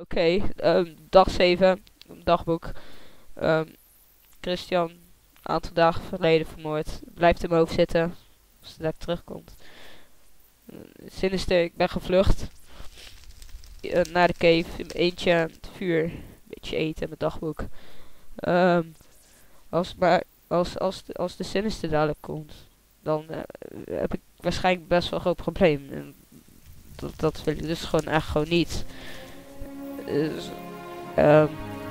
Oké, dag 7, dagboek. Christian, een aantal dagen geleden vermoord. Blijft in mijn hoofd zitten. Als hij daar terugkomt. Sinister, ik ben gevlucht. Naar de cave, in mijn eentje, het vuur. Een beetje eten, mijn dagboek. Als de Sinister dadelijk komt, dan heb ik waarschijnlijk best wel een groot probleem. En dat wil ik dus gewoon niet. Dus, ja.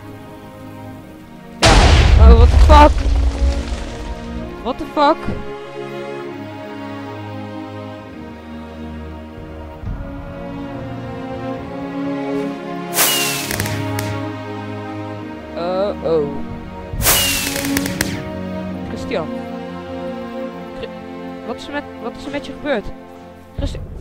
Oh, what the fuck? What the fuck? Oh. Christian. Wat is er met je gebeurd? Christian.